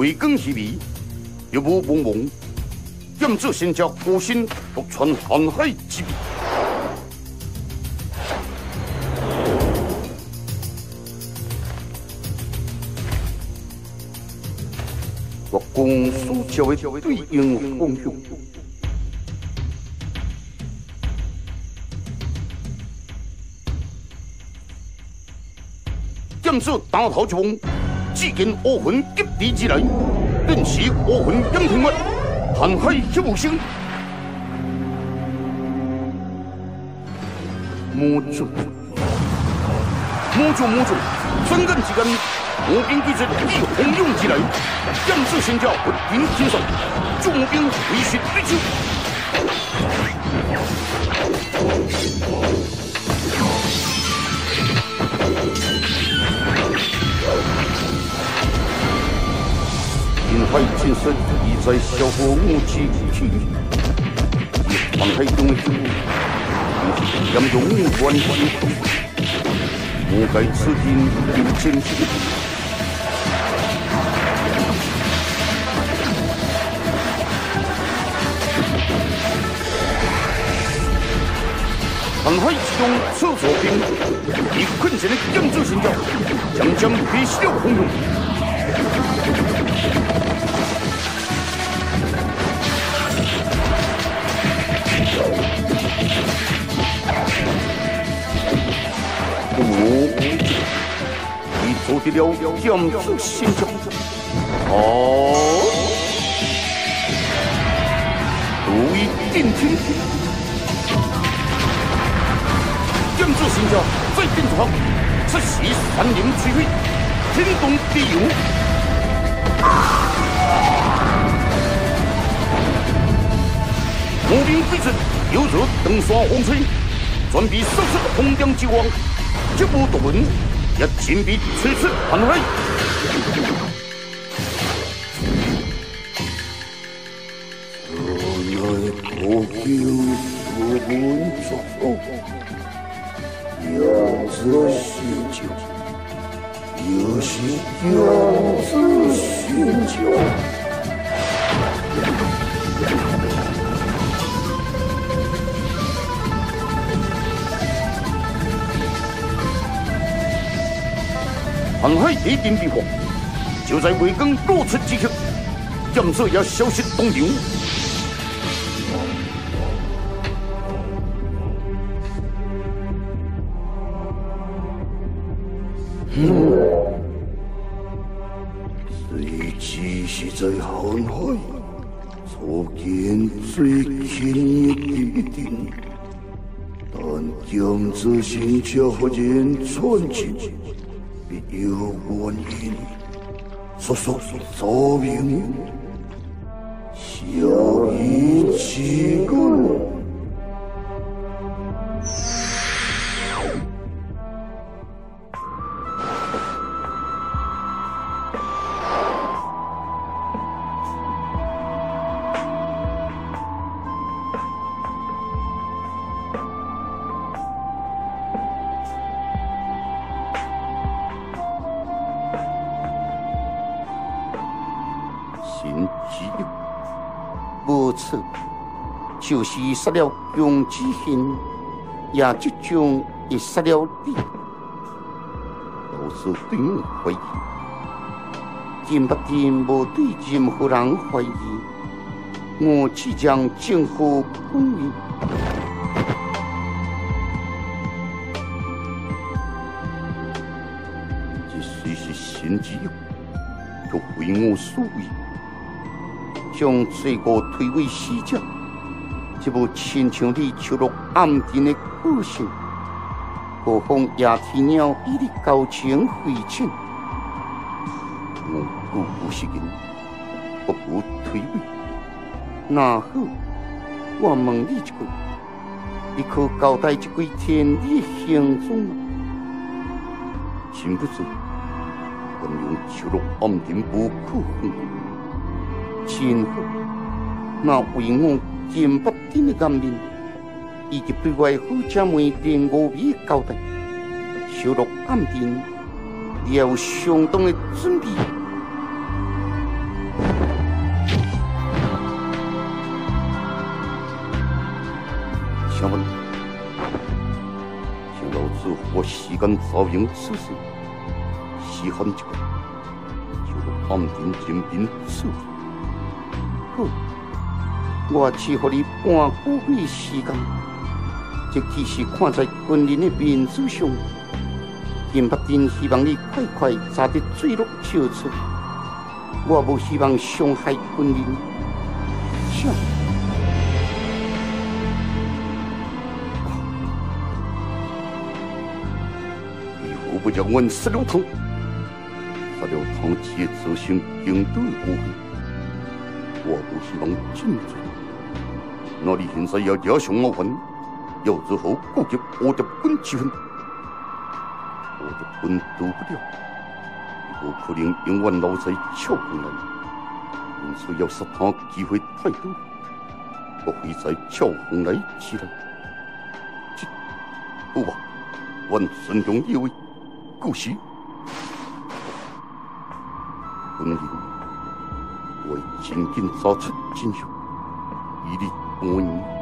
为更稀微，又无茫茫，剑指仙家孤身独闯瀚海之滨。我公所教的对应方向。剑指打头之风，只见恶魂急地之来，顿时恶魂仰天外，瀚海一无声。魔咒，三更之间，魔兵对阵以洪涌之来，剑指仙家不敌天上，众魔兵为血对救。人海尽身已在消耗我之体力，以瀚海中的救援，严重关系。我该此人有真心。瀚海之中，厕所兵以困境的剑指仙家，将劈死了洪涌。你做得了剑指仙家？哦，如意定天。剑指仙家再进场，此时三灵摧毁，天动地摇。魔兵飞驰，有着登山风吹，专比收拾红江之王，一步独轮，也尽比吹出瀚海。原来国舅我们做样子寻求，又是样子寻求。瀚海地点变化，就在围更落出即刻，剑指也消失东流。虽只是在瀚海初见最近的地点，但剑指仙家忽然窜进。必有原因，叔叔奏明，小义之根。无错，就是杀了杨子兴，也即将也杀了你。老师对我怀疑，今不但无对任何人怀疑，我即将政府本人。这虽是神之用，却为我所为。将罪过推为死者，这不亲像你抽落暗电的个性，何况夜天鸟以你高情回情，我固不是人，不顾推诿。那好，我问你一句，你可交代一轨天理的行踪吗？真不知，敢用抽落暗电不可分。真好，那为我见不得的颜面，以及对外好姐妹连我的交代，收录暗电，也有相当的准备。 想问，请老子和时间照应此事，稀罕一个，就安定人民处理。好，我赐予你半个月时间，这只是看在军人的面子上，金伯丁希望你快快查得水落石出。我无希望伤害军人。是。你何不让阮石榴堂？石榴堂只会造成更多的误会。我不希望进罪。那你现在要惹上麻烦，要如何顾及我的军之分？我的军渡不了，不可能永远留在俏红内，因此要杀他机会太多，我会在俏红内起来。好吧，愿顺从你位，故事。军人会紧紧抓出真相，以利安营。